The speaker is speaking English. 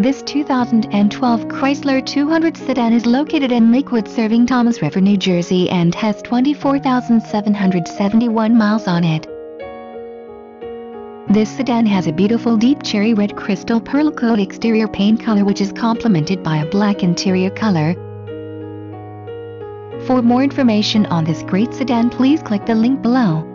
This 2012 Chrysler 200 sedan is located in Lakewood, serving Thomas River, New Jersey, and has 24,771 miles on it. This sedan has a beautiful deep cherry red crystal pearl coat exterior paint color, which is complemented by a black interior color. For more information on this great sedan, please click the link below.